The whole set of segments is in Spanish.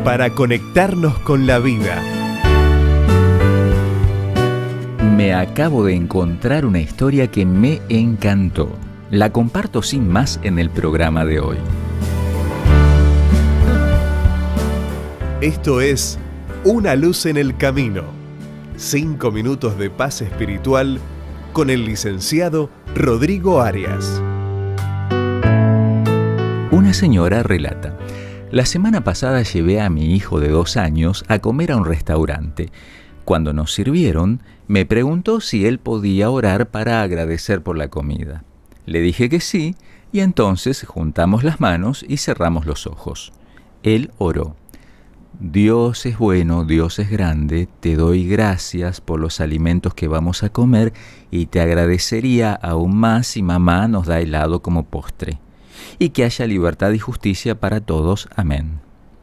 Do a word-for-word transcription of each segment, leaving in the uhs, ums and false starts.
para conectarnos con la vida. Me acabo de encontrar una historia que me encantó. La comparto sin más en el programa de hoy. Esto es Una luz en el camino. Cinco minutos de paz espiritual con el licenciado Rodrigo Arias. Una señora relata: la semana pasada llevé a mi hijo de dos años a comer a un restaurante. Cuando nos sirvieron, me preguntó si él podía orar para agradecer por la comida. Le dije que sí, y entonces juntamos las manos y cerramos los ojos. Él oró: Dios es bueno, Dios es grande, te doy gracias por los alimentos que vamos a comer y te agradecería aún más si mamá nos da helado como postre. Y que haya libertad y justicia para todos. Amén.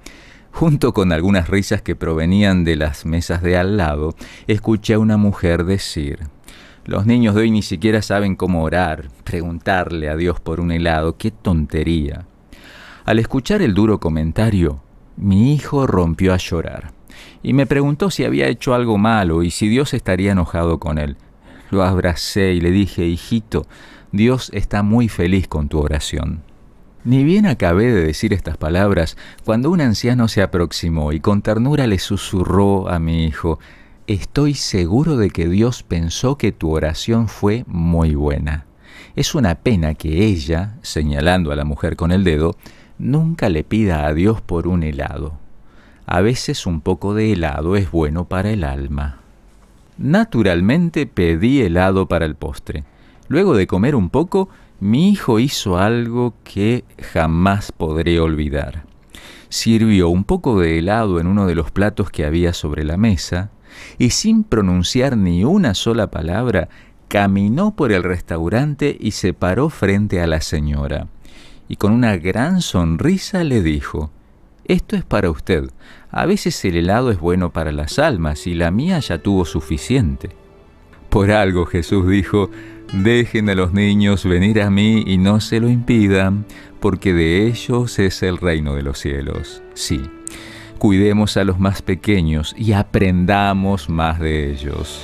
Junto con algunas risas que provenían de las mesas de al lado, escuché a una mujer decir: los niños de hoy ni siquiera saben cómo orar, preguntarle a Dios por un helado, qué tontería. Al escuchar el duro comentario, mi hijo rompió a llorar y me preguntó si había hecho algo malo y si Dios estaría enojado con él. Lo abracé y le dije: hijito, Dios está muy feliz con tu oración. Ni bien acabé de decir estas palabras cuando un anciano se aproximó y con ternura le susurró a mi hijo: estoy seguro de que Dios pensó que tu oración fue muy buena. Es una pena que ella, señalando a la mujer con el dedo, nunca le pida a Dios por un helado. A veces un poco de helado es bueno para el alma. Naturalmente pedí helado para el postre. Luego de comer un poco, mi hijo hizo algo que jamás podré olvidar. Sirvió un poco de helado en uno de los platos que había sobre la mesa y, sin pronunciar ni una sola palabra, caminó por el restaurante y se paró frente a la señora. Y con una gran sonrisa le dijo: esto es para usted. A veces el helado es bueno para las almas y la mía ya tuvo suficiente. Por algo Jesús dijo: dejen a los niños venir a mí y no se lo impidan, porque de ellos es el reino de los cielos. Sí, cuidemos a los más pequeños y aprendamos más de ellos.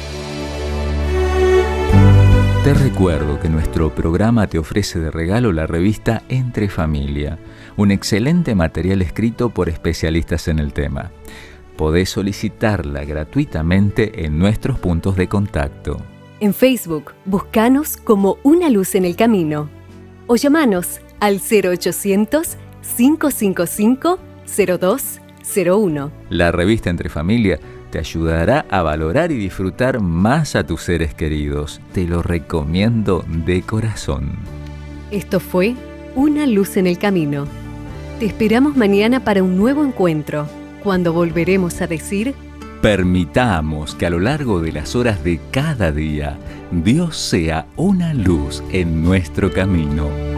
Te recuerdo que nuestro programa te ofrece de regalo la revista Entre Familia, un excelente material escrito por especialistas en el tema. Podés solicitarla gratuitamente en nuestros puntos de contacto. En Facebook, búscanos como Una Luz en el Camino o llamanos al cero ochocientos, cinco cinco cinco, cero dos cero uno. La revista Entre Familia te ayudará a valorar y disfrutar más a tus seres queridos. Te lo recomiendo de corazón. Esto fue Una Luz en el Camino. Te esperamos mañana para un nuevo encuentro, cuando volveremos a decir: permitamos que a lo largo de las horas de cada día, Dios sea una luz en nuestro camino.